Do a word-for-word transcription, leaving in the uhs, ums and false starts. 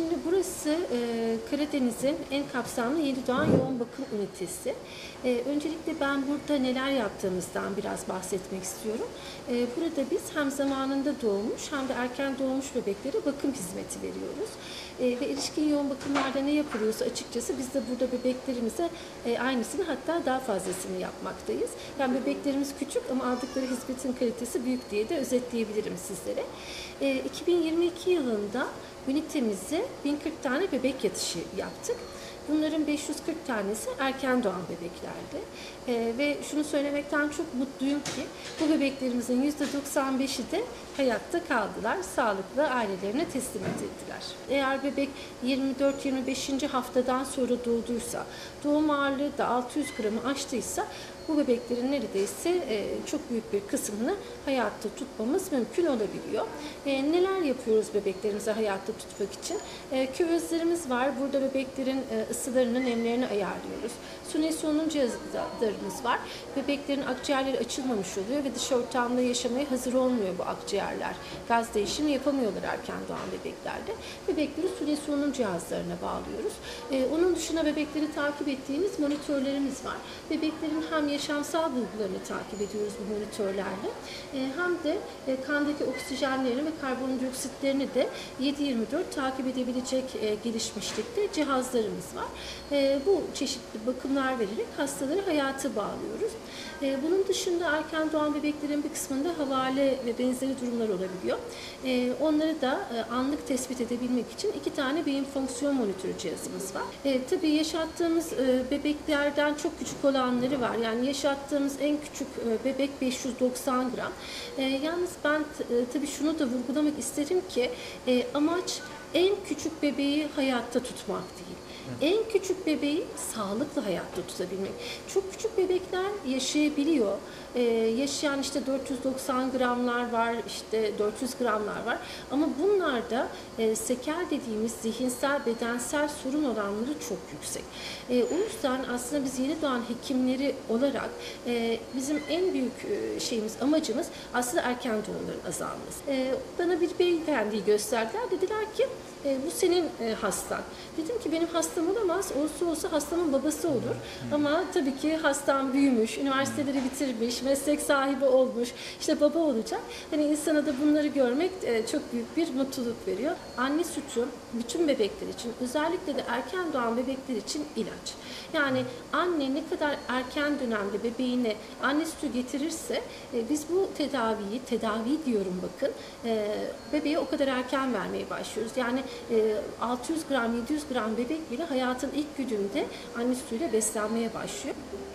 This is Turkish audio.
Şimdi burası e, Karadeniz'in en kapsamlı yeni doğan yoğun bakım ünitesi. E, öncelikle ben burada neler yaptığımızdan biraz bahsetmek istiyorum. E, burada biz hem zamanında doğmuş hem de erken doğmuş bebeklere bakım hizmeti veriyoruz. E, ve erişkin yoğun bakımlarda ne yapılıyorsa açıkçası biz de burada bebeklerimize e, aynısını, hatta daha fazlasını yapmaktayız. Yani bebeklerimiz küçük ama aldıkları hizmetin kalitesi büyük diye de özetleyebilirim sizlere. E, iki bin yirmi iki yılında ünitemize bin kırk tane bebek yatışı yaptık. Bunların beş yüz kırk tanesi erken doğan bebeklerdi. Ee, ve şunu söylemekten çok mutluyum ki bu bebeklerimizin yüzde doksan beşi de hayatta kaldılar. Sağlıklı ailelerine teslim edildiler. Eğer bebek yirmi dört yirmi beşinci haftadan sonra doğduysa, doğum ağırlığı da altı yüz gramı aştıysa bu bebeklerin neredeyse e, çok büyük bir kısmını hayatta tutmamız mümkün olabiliyor. E, neler yapıyoruz bebeklerimizi hayatta tutmak için? E, küvezlerimiz var. Burada bebeklerin e, ısılarını, nemlerini ayarlıyoruz. Suni solunum cihazlarımız var. Bebeklerin akciğerleri açılmamış oluyor ve dış ortamda yaşamaya hazır olmuyor bu akciğerler. Gaz değişimi yapamıyorlar erken doğan bebeklerde. Bebekleri suni solunum cihazlarına bağlıyoruz. E, onun dışında bebekleri takip ettiğimiz monitörlerimiz var. Bebeklerin hem yaşamsal bulgularını takip ediyoruz bu monitörlerle. E, hem de e, kandaki oksijenlerini ve karbondioksitlerini de yedi yirmi dört takip edebilecek e, gelişmişlikte cihazlarımız var. E, bu çeşitli bakımlar vererek hastaları hayata bağlıyoruz. E, bunun dışında erken doğan bebeklerin bir kısmında havale ve benzeri durumlar olabiliyor. E, onları da e, anlık tespit edebilmek için iki tane beyin fonksiyon monitörü cihazımız var. E, tabii yaşattığımız e, bebeklerden çok küçük olanları var. Yani yaşattığımız en küçük e, bebek beş yüz doksan gram. E, yalnız ben e, tabii şunu da vurgulamak isterim ki e, amaç en küçük bebeği hayatta tutmak değil. En küçük bebeği sağlıklı hayatta tutabilmek. Çok küçük bebekler yaşayabiliyor. Ee, yaşayan işte dört yüz doksan gramlar var, işte dört yüz gramlar var. Ama bunlarda e, seker dediğimiz zihinsel, bedensel sorun oranları çok yüksek. E, o yüzden aslında biz yeni doğan hekimleri olarak e, bizim en büyük e, şeyimiz, amacımız aslında erken doğumların azalması. E, bana bir beyefendiyi gösterdiler. Dediler ki E, bu senin e, hastan. Dedim ki benim hastam olamaz. Olsa olsa hastamın babası olur. Ama tabii ki hastam büyümüş, üniversiteleri bitirmiş, meslek sahibi olmuş, işte baba olacak. Hani insana da bunları görmek e, çok büyük bir mutluluk veriyor. Anne sütü bütün bebekler için, özellikle de erken doğan bebekler için ilaç. Yani anne ne kadar erken dönemde bebeğine anne sütü getirirse e, biz bu tedaviyi, tedavi diyorum bakın, e, bebeğe o kadar erken vermeye başlıyoruz. Yani altı yüz gram, yedi yüz gram bebek bile hayatın ilk gününde anne sütüyle beslenmeye başlıyor.